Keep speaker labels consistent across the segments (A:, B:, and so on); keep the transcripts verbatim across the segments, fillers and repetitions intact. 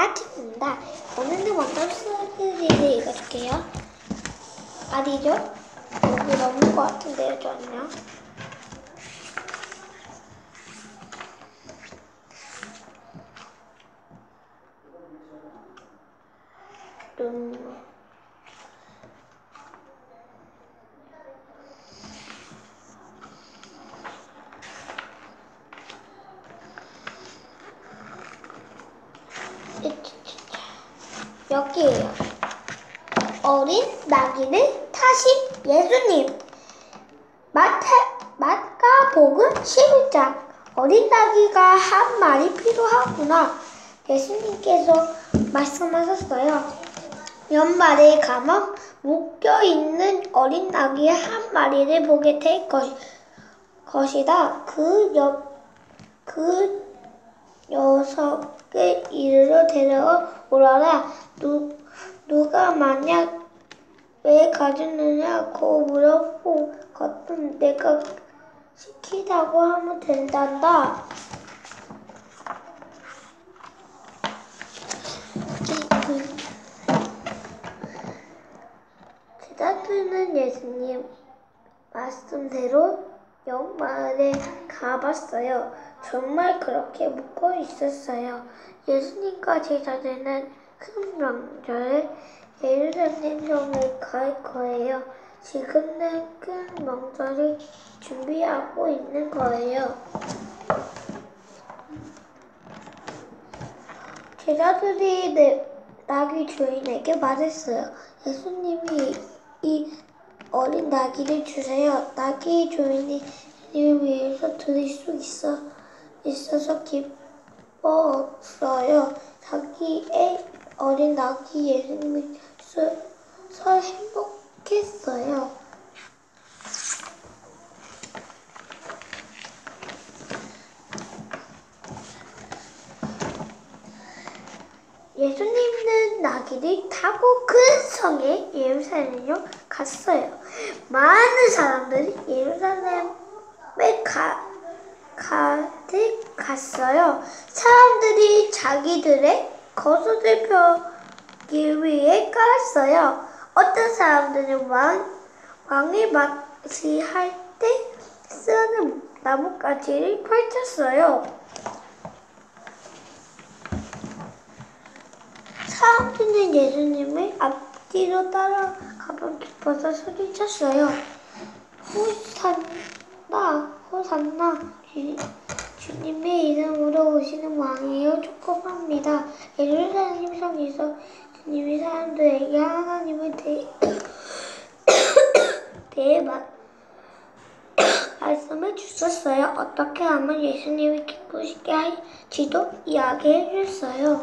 A: 아침입니다. 오늘은 먼저 스토리를 읽어줄게요. 아니죠? 여기 넘는 것 같은데요, 저는요. 음. 여기에요. 어린 나귀를 타신 예수님. 마태, 마가복음 십일 장. 어린 나귀가 한 마리 필요하구나. 예수님께서 말씀하셨어요. 연말에 감옥 묶여있는 어린 나귀 한 마리를 보게 될 것, 것이다. 그, 여, 그 녀석을 이리로 데려오라라. 누, 누가 만약 왜 가졌느냐고 물어보거든. 내가 시키다고 하면 된단다. 제자들은 예수님 말씀대로 연마을에 가봤어요. 정말 그렇게 묵고 있었어요. 예수님과 제자들은 큰 명절에 예루살렘 성에 갈 거예요. 지금은 큰 명절을 준비하고 있는 거예요. 제자들이 내, 나귀 주인에게 말했어요. 예수님이 이 어린 나귀를 주세요. 나귀 주인이 예수님을 위해서 드릴 수 있어, 있어서 기뻤어요. 자기의 어린 나귀 예수님이 주셔서 행복했어요. 예수님은 나귀를 타고 큰 성에 예루살렘으로 갔어요. 많은 사람들이 예루살렘에 가, 가득 갔어요. 사람들이 자기들의 겉옷을 펴기 위해 깔았어요. 어떤 사람들은 왕, 왕을 맞이할 때 쓰는 나뭇가지를 펼쳤어요. 사람들은 예수님을 앞뒤로 따라가고 기뻐서 소리쳤어요. 호산나, 호산나, 주, 주님의 이름으로 오시는 왕이여 축복합니다. 예루살렘 성에서 주님이 사람들에게 하나님을 대, 대해 말씀을 주셨어요. 어떻게 하면 예수님을 기쁘시게 할지도 이야기해 주셨어요.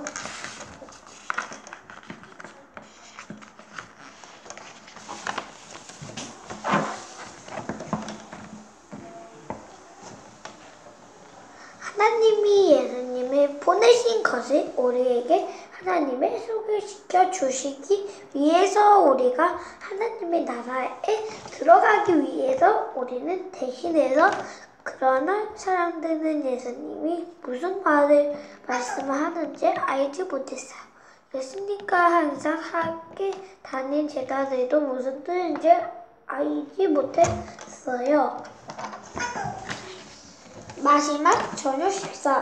A: 하나님이 예수님을 보내신 것을 우리에게 하나님을 소개시켜 주시기 위해서 우리가 하나님의 나라에 들어가기 위해서 우리는 대신해서 그러나 사람들은 예수님이 무슨 말을 말씀하는지 알지 못했어요. 예수님과 항상 함께 다닌 제자들도 무슨 뜻인지 알지 못했어요. 마지막 저녁 식사.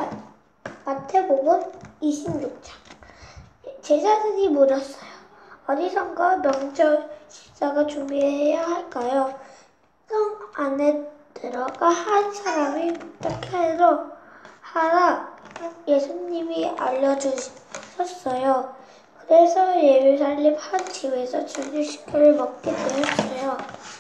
A: 마태복음 이십육 장. 제자들이 물었어요. 어디선가 명절 식사가 준비해야 할까요? 성 안에 들어가 한 사람이 부탁해서 하라 예수님이 알려주셨어요. 그래서 예루살렘 한 집에서 저녁 식사를 먹게 되었어요.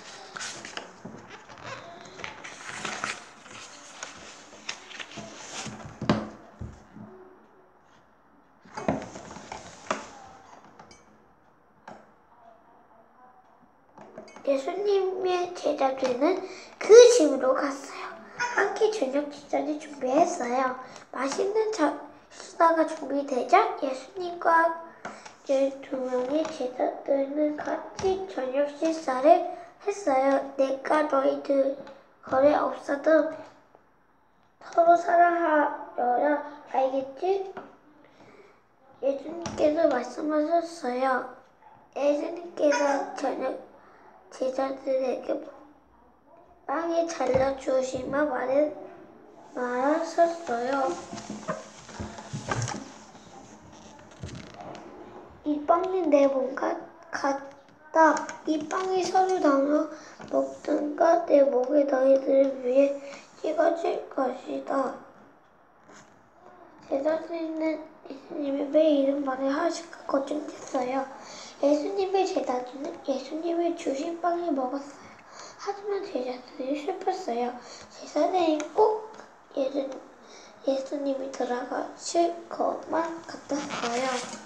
A: 예수님의 제자들은 그 집으로 갔어요. 함께 저녁 식사를 준비했어요. 맛있는 식사가 준비되자 예수님과 열두 명의 제자들은 같이 저녁 식사를 했어요. 내가 너희들 거래 없어도 서로 사랑하여야 알겠지? 예수님께서 말씀하셨어요. 예수님께서 저녁 제자들에게 빵에 잘라 주시며 말해, 말하셨어요. 이 빵이 내 몸과 같다. 이 빵이 서로 나눠 먹든가 내 목에 너희들을 위해 찍어질 것이다. 제자들은 예수님이 왜 이런 말을 하실까 걱정했어요. 예수님의 제자들은 예수님이 주신 빵을 먹었어요. 하지만 제자들이 슬펐어요. 제자들이 꼭 예수, 예수님이 돌아가실 것만 같았어요.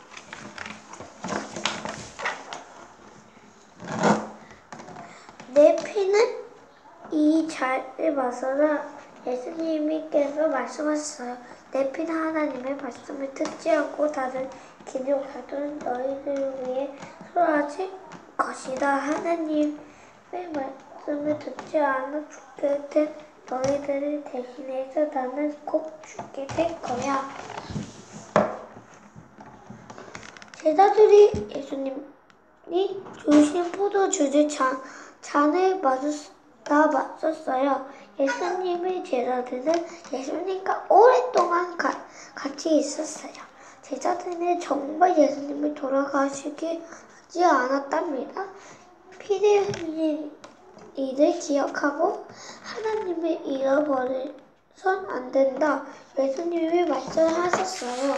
A: 내 피는 이 잔을 마셔라. 예수님께서 말씀하셨어요. 내 피는 하나님의 말씀을 듣지 않고 다른 길을 가둔 너희들을 위해 쏟아질 것이다. 하나님의 말씀을 듣지 않아 죽게 된 너희들을 대신해서 나는 곧 죽게 될 거야. 제자들이 예수님이 주신 포도주를 잔, 잔을 마셨다 마셨어요. 예수님의 제자들은 예수님과 오랫동안 가, 같이 있었어요. 제자들은 정말 예수님이 돌아가시기 하지 않았답니다. 피디의 일을 기억하고 하나님을 잃어버려선 안 된다. 예수님이 말씀하셨어요.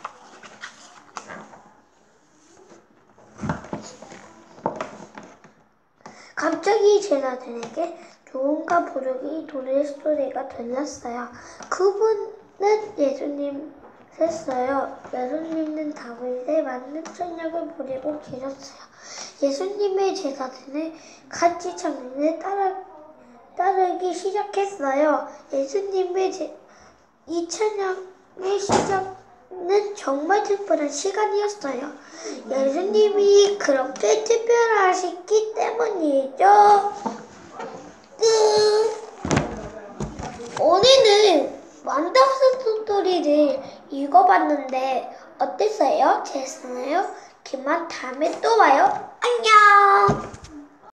A: 갑자기 제자들에게 누군가 부르기 노래 소리가 들렸어요. 그분은 예수님이었어요. 예수님은 다윗에 맞는 찬양을 부리고 계셨어요. 예수님의 제자들은 같이 찬양을 따라, 따르기 시작했어요. 예수님의 제, 이 찬양의 시작은 정말 특별한 시간이었어요. 예수님이 그렇게 특별하시기 때문이죠. 오늘은 완다스 스토리를 읽어봤는데 어땠어요? 재밌었나요? 그만 다음에 또 봐요. 안녕.